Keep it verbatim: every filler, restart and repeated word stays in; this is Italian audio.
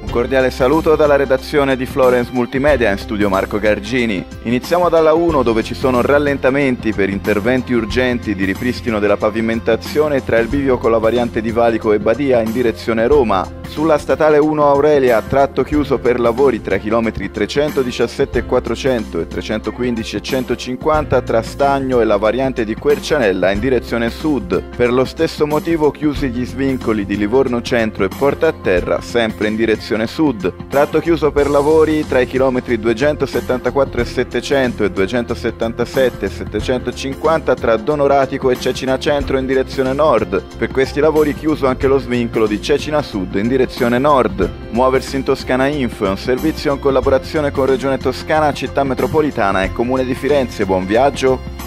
Un cordiale saluto dalla redazione di Florence Multimedia, in studio Marco Gargini. Iniziamo dalla uno, dove ci sono rallentamenti per interventi urgenti di ripristino della pavimentazione tra il bivio con la variante di Valico e Badia in direzione Roma. Sulla statale uno Aurelia, tratto chiuso per lavori tra chilometri trecentodiciassette e quattrocento e trecentoquindici e centocinquanta tra Stagno e la variante di Quercianella in direzione sud. Per lo stesso motivo chiusi gli svincoli di Livorno Centro e Porta a Terra, sempre in direzione sud. Tratto chiuso per lavori tra i chilometri duecentosettantaquattro e settecento e duecentosettantasette e settecentocinquanta tra Donoratico e Cecina Centro in direzione nord. Per questi lavori chiuso anche lo svincolo di Cecina Sud in direzione nord. Muoversi in Toscana Info è un servizio in collaborazione con Regione Toscana, Città Metropolitana e Comune di Firenze. Buon viaggio!